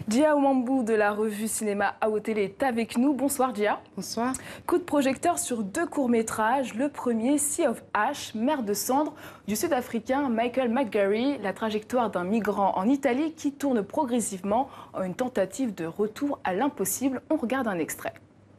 Dia Omambou de la revue Cinéma AOTélé est avec nous. Bonsoir Dia. Bonsoir. Coup de projecteur sur deux courts-métrages. Le premier, Sea of Ash, Mer de cendres, du Sud-Africain Michael McGarry, la trajectoire d'un migrant en Italie qui tourne progressivement en une tentative de retour à l'impossible. On regarde un extrait.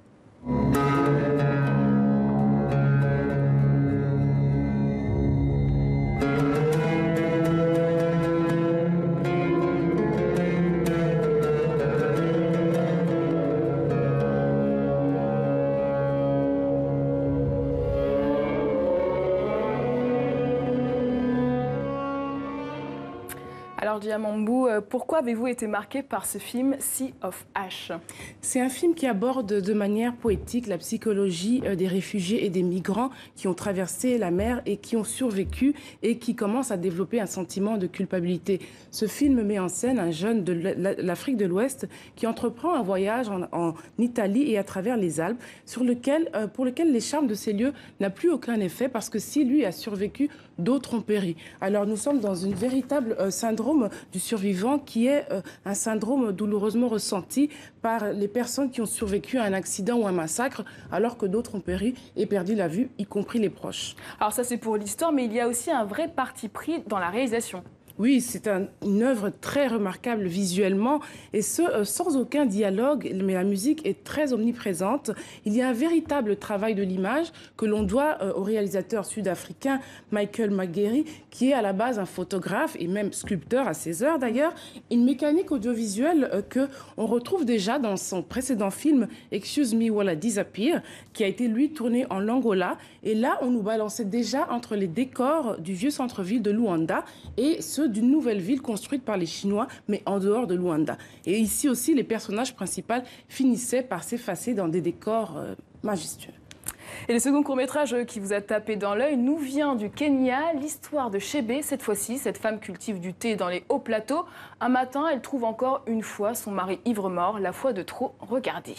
Alors Dia Omambou, pourquoi avez-vous été marqué par ce film Sea of Ash? C'est un film qui aborde de manière poétique la psychologie des réfugiés et des migrants qui ont traversé la mer et qui ont survécu et qui commencent à développer un sentiment de culpabilité. Ce film met en scène un jeune de l'Afrique de l'Ouest qui entreprend un voyage en Italie et à travers les Alpes pour lequel les charmes de ces lieux n'a plus aucun effet parce que si lui a survécu, d'autres ont péri. Alors nous sommes dans une véritable syndrome du survivant qui est un syndrome douloureusement ressenti par les personnes qui ont survécu à un accident ou un massacre alors que d'autres ont péri et perdu la vue, y compris les proches. Alors ça c'est pour l'histoire, mais il y a aussi un vrai parti pris dans la réalisation. Oui, c'est une œuvre très remarquable visuellement et ce, sans aucun dialogue, mais la musique est très omniprésente. Il y a un véritable travail de l'image que l'on doit au réalisateur sud-africain Michael McGarry, qui est à la base un photographe et même sculpteur à ses heures d'ailleurs. Une mécanique audiovisuelle que on retrouve déjà dans son précédent film Excuse Me While I Disappear, qui a été lui tourné en Angola. Et là, on nous balançait déjà entre les décors du vieux centre-ville de Luanda et ceux d'une nouvelle ville construite par les Chinois, mais en dehors de Luanda. Et ici aussi, les personnages principaux finissaient par s'effacer dans des décors majestueux. Et le second court-métrage qui vous a tapé dans l'œil nous vient du Kenya, l'histoire de Chebe. Cette fois-ci, cette femme cultive du thé dans les hauts plateaux. Un matin, elle trouve encore une fois son mari ivre-mort, la fois de trop. Regardez.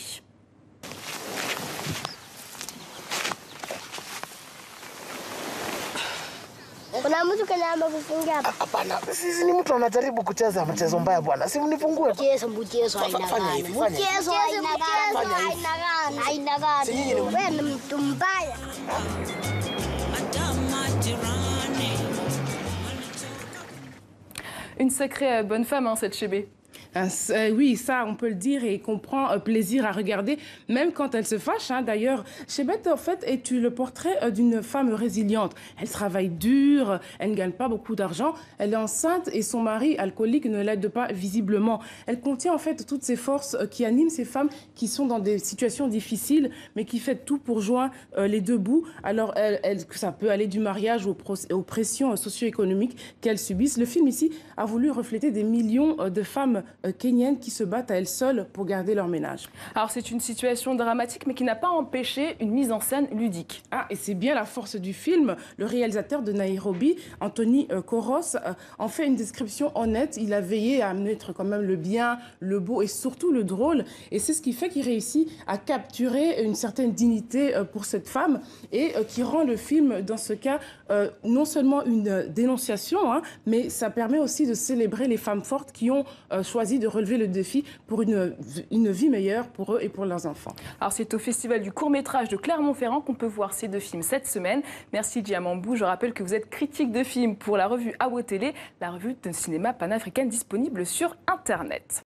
Kuna mtu kanaamba kufungia hapa? Hapana, sisi ni mtu anajaribu kucheza mchezo mbaya bwana. Si mnifungue. Mchezo aina gani? Mchezo aina gani? Wewe ni mtu mbaya. Une sacrée bonne femme, hein, cette Chebe. Oui, ça, on peut le dire et qu'on prend plaisir à regarder, même quand elle se fâche. Hein. D'ailleurs, Chebet, en fait, est le portrait d'une femme résiliente. Elle travaille dur, elle ne gagne pas beaucoup d'argent, elle est enceinte et son mari, alcoolique, ne l'aide pas visiblement. Elle contient, en fait, toutes ces forces qui animent ces femmes qui sont dans des situations difficiles, mais qui fait tout pour joindre les deux bouts. Alors, ça peut aller du mariage aux pressions socio-économiques qu'elles subissent. Le film, ici, a voulu refléter des millions de femmes kenyans qui se battent à elles seules pour garder leur ménage. Alors c'est une situation dramatique mais qui n'a pas empêché une mise en scène ludique. Ah, et c'est bien la force du film. Le réalisateur de Nairobi, Anthony Koros, en fait une description honnête. Il a veillé à mettre quand même le bien, le beau et surtout le drôle. Et c'est ce qui fait qu'il réussit à capturer une certaine dignité pour cette femme et qui rend le film, dans ce cas, non seulement une dénonciation, hein, mais ça permet aussi de célébrer les femmes fortes qui ont choisi de relever le défi pour une vie meilleure pour eux et pour leurs enfants. Alors c'est au Festival du court-métrage de Clermont-Ferrand qu'on peut voir ces deux films cette semaine. Merci Dia Omambou. Je rappelle que vous êtes critique de films pour la revue AOTélé, la revue de cinéma panafricaine disponible sur Internet.